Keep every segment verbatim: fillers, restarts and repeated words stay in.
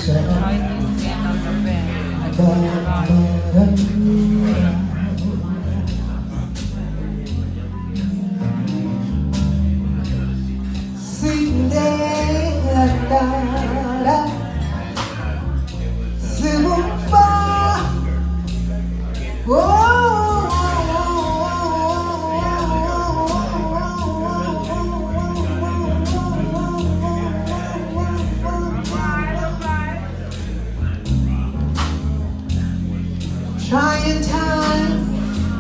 Trying times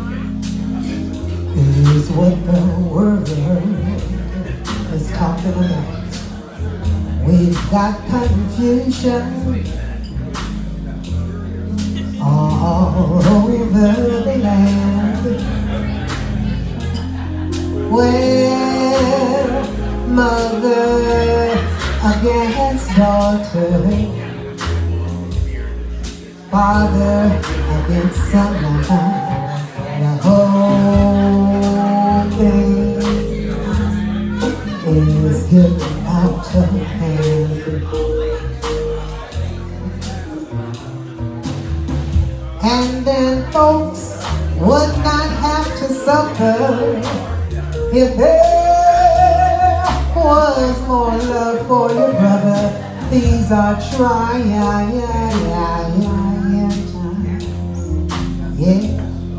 is what the world is talking about. We've got confusion all over the land, where mother against daughter, father against son, the whole thing is getting out of hand. And then folks would not have to suffer if there was more love for your brother. These are trying times, yeah.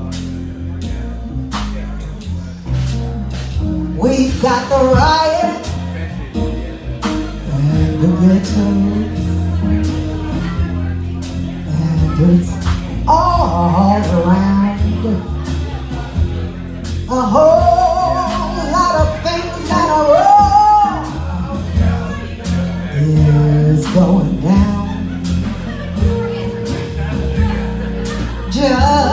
We've got the riot and the ghettos, and it's all around. A whole lot of things that are wrong is going down. Just